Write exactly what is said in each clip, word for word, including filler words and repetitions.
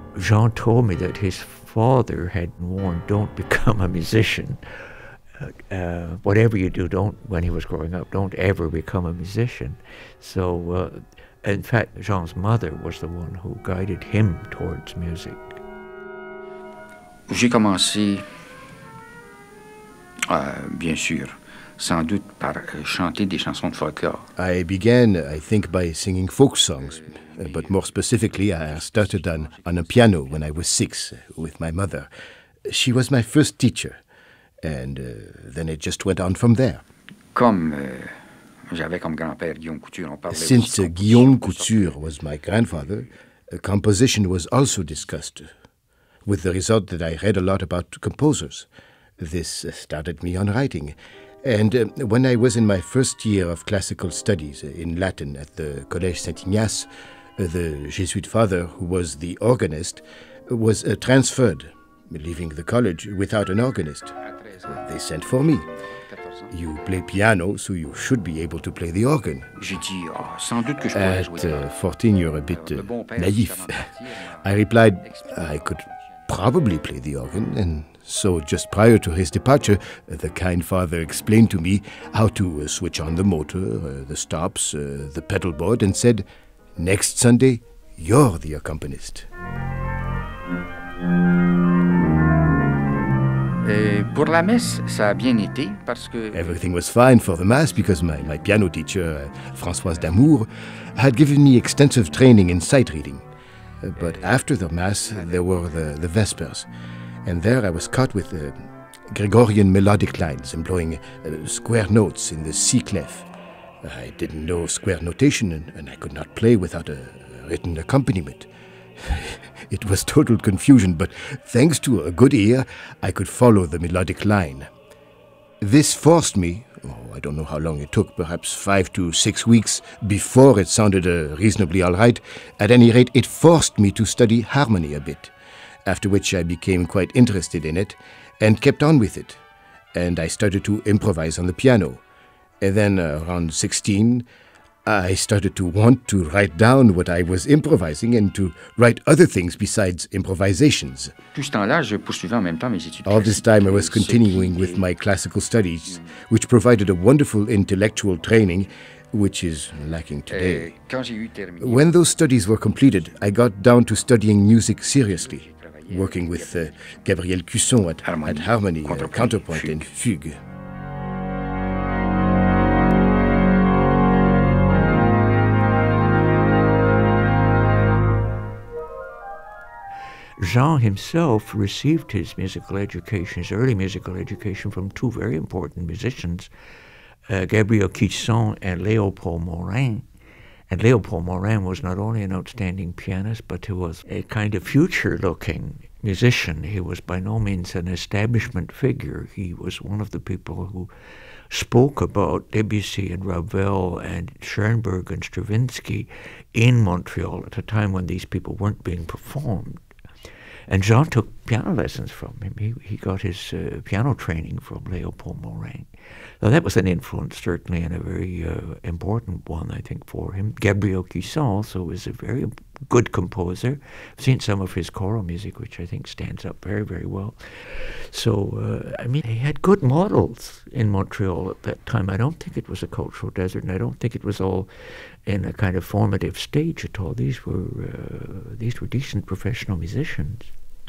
Jean told me that his father had warned, don't become a musician. Uh, uh, whatever you do, don't, when he was growing up, don't ever become a musician. So, uh, in fact, Jean's mother was the one who guided him towards music. J'ai commencé, euh, bien sûr, sans doute par euh, chanter des chansons de folklore. I began, I think, by singing folk songs, uh, but more specifically, I started on, on a piano when I was six, uh, with my mother. She was my first teacher, and uh, then it just went on from there. Comme euh, j'avais comme grand-père Guillaume Couture, on parlait Since uh, Guillaume Couture was my grandfather, uh, composition was also discussed, with the result that I read a lot about composers. This uh, started me on writing. And uh, when I was in my first year of classical studies in Latin at the Collège Saint-Ignace, uh, the Jesuit father, who was the organist, was uh, transferred, leaving the college without an organist. So they sent for me. You play piano, so you should be able to play the organ. At uh, fourteen, you're a bit uh, naive. I replied, I could probably play the organ, and so just prior to his departure, the kind father explained to me how to uh, switch on the motor, uh, the stops, uh, the pedal board, and said, next Sunday, you're the accompanist. Euh, pour la messe, ça a bien été parce que everything was fine for the mass because my, my piano teacher, uh, Françoise d'Amour, had given me extensive training in sight reading. Uh, but after the mass, there were the, the vespers. And there I was caught with uh, Gregorian melodic lines, employing uh, square notes in the C clef. I didn't know square notation, and, and I could not play without a written accompaniment. It was total confusion, but thanks to a good ear, I could follow the melodic line. This forced me, oh, I don't know how long it took, perhaps five to six weeks before it sounded uh, reasonably all right. At any rate, it forced me to study harmony a bit, after which I became quite interested in it and kept on with it. And I started to improvise on the piano. And then uh, around sixteen, I started to want to write down what I was improvising and to write other things besides improvisations. All this time I was continuing with my classical studies, which provided a wonderful intellectual training, which is lacking today. When those studies were completed, I got down to studying music seriously, working with uh, Gabriel Cusson at, at Harmony, uh, Counterpoint, and Fugue. Jean himself received his musical education, his early musical education, from two very important musicians, uh, Gabriel Cusson and Léopold Morin. And Léopold Morin was not only an outstanding pianist, but he was a kind of future-looking musician. He was by no means an establishment figure. He was one of the people who spoke about Debussy and Ravel and Schoenberg and Stravinsky in Montreal at a time when these people weren't being performed. And Jean took piano lessons from him. He, he got his uh, piano training from Léopold Morin. Now that was an influence, certainly, and a very uh, important one, I think, for him. Gabriel Cusson also is a very good composer. I've seen some of his choral music, which I think stands up very, very well. So, uh, I mean, he had good models in Montreal at that time. I don't think it was a cultural desert, and I don't think it was all in a kind of formative stage at all. These were, uh, these were decent professional musicians.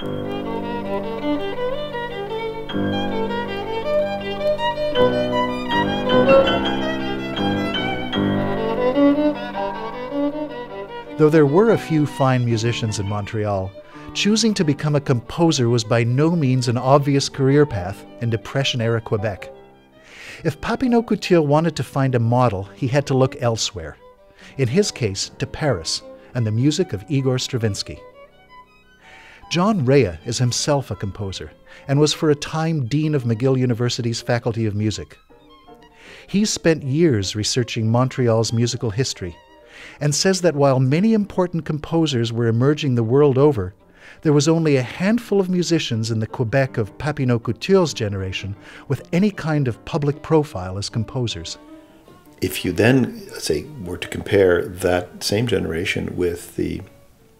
Though there were a few fine musicians in Montreal, choosing to become a composer was by no means an obvious career path in Depression-era Quebec. If Papineau-Couture wanted to find a model, he had to look elsewhere. In his case, to Paris and the music of Igor Stravinsky. John Rea is himself a composer and was for a time Dean of McGill University's Faculty of Music. He's spent years researching Montreal's musical history and says that while many important composers were emerging the world over, there was only a handful of musicians in the Quebec of Papineau-Couture's generation with any kind of public profile as composers. If you then, say, were to compare that same generation with the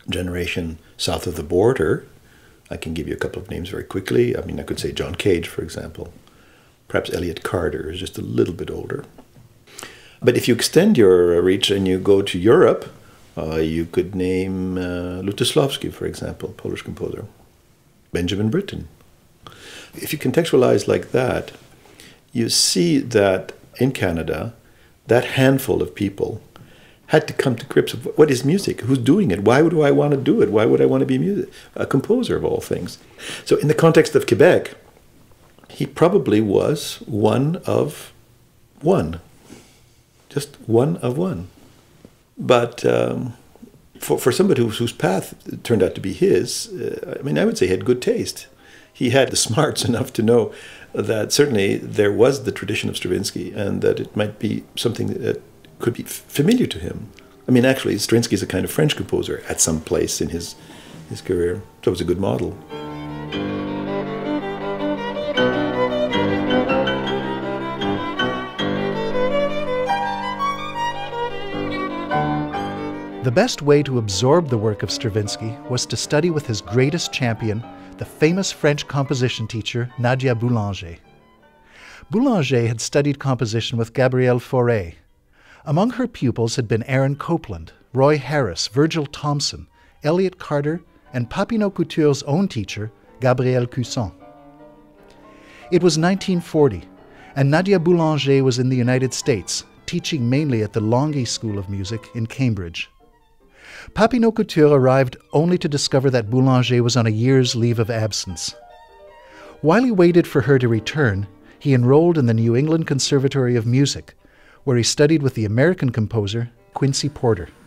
generation south of the border. I can give you a couple of names very quickly. I mean, I could say John Cage, for example. Perhaps Elliott Carter is just a little bit older. But if you extend your reach and you go to Europe, uh, you could name uh, Lutosławski, for example, Polish composer. Benjamin Britten. If you contextualize like that, you see that in Canada, that handful of people had to come to grips with what is music, who's doing it, why would I want to do it, why would I want to be music, a composer of all things. So in the context of Quebec, he probably was one of one, just one of one. But um, for, for somebody whose, whose path turned out to be his, uh, I mean, I would say he had good taste. He had the smarts enough to know that certainly there was the tradition of Stravinsky and that it might be something that could be familiar to him. I mean, actually, Stravinsky is a kind of French composer at some place in his, his career, so it was a good model. The best way to absorb the work of Stravinsky was to study with his greatest champion, the famous French composition teacher, Nadia Boulanger. Boulanger had studied composition with Gabriel Fauré. Among her pupils had been Aaron Copland, Roy Harris, Virgil Thomson, Elliott Carter, and Papineau-Couture's own teacher, Gabriel Cusson. It was nineteen forty, and Nadia Boulanger was in the United States, teaching mainly at the Longy School of Music in Cambridge. Papineau-Couture arrived only to discover that Boulanger was on a year's leave of absence. While he waited for her to return, he enrolled in the New England Conservatory of Music, where he studied with the American composer Quincy Porter.